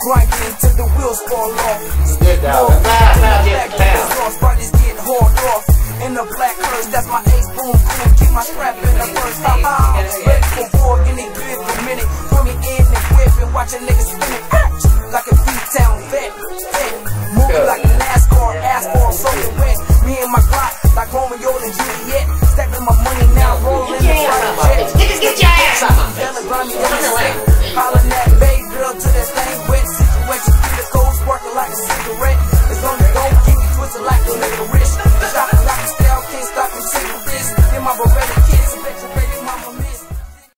grinding till the wheels fall off. Get down. Bodies getting hauled off. In the black hearse, that's my ace, boom, boom. Keep my strap in the purse. Ready for war, getting good for a minute. Put me in and whip and watch a nigga spin it. Like a B-town vet. Moving like a NASCAR, asphalt, soaking wet. Me and my Glock, like Romeo and Juliet. Stacking my money now, rolling in the private jet. Niggas, get your ass up! Hollering that baby girl to that thing wet. Situation through the cold, sparking like a cigarette. It's on the go, keep me twisted like a licorice. Shot like a style, can't stop me, take this. In my Beretta.